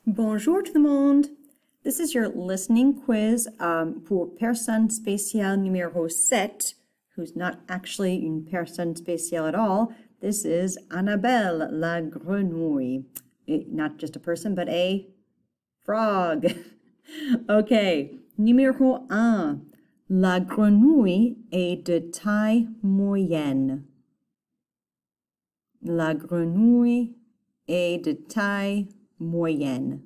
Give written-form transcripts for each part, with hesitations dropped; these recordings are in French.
Bonjour tout le monde. This is your listening quiz pour personne spéciale numéro 7, who's not actually une personne spéciale at all. This is Annabelle la Grenouille. Not just a person, but a frog. Okay, numéro 1. La grenouille est de taille moyenne. La grenouille est de taille moyenne.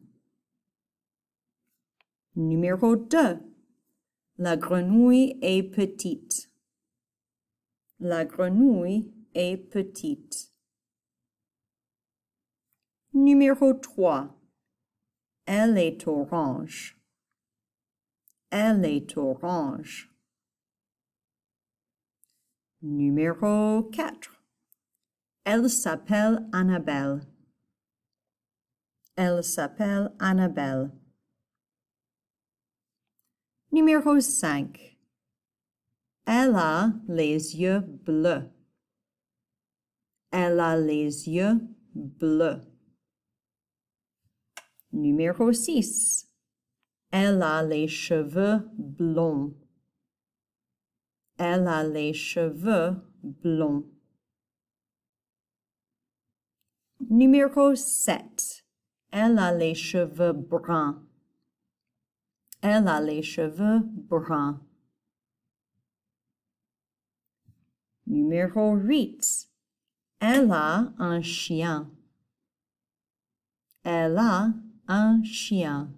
Numéro 2. La grenouille est petite. La grenouille est petite. Numéro 3. Elle est orange. Elle est orange. Numéro 4. Elle s'appelle Annabelle. Elle s'appelle Annabelle. Numéro 5. Elle a les yeux bleus. Elle a les yeux bleus. Numéro 6. Elle a les cheveux blonds. Elle a les cheveux blonds. Numéro 7. Elle a les cheveux bruns. Elle a les cheveux bruns. Numéro 8. Elle a un chien. Elle a un chien.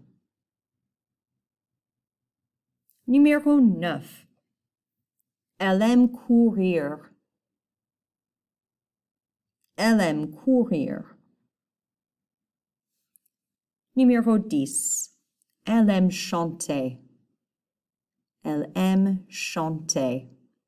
Numéro 9. Elle aime courir. Elle aime courir. Numéro 10. Elle aime chanter. Elle aime chanter.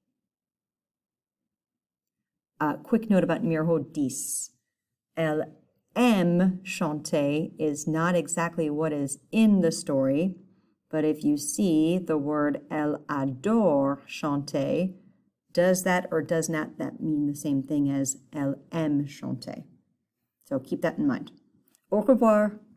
A quick note about numéro 10. Elle aime chanter is not exactly what is in the story, but if you see the word elle adore chanter, does that or does not that mean the same thing as elle aime chanter? So keep that in mind. Au revoir.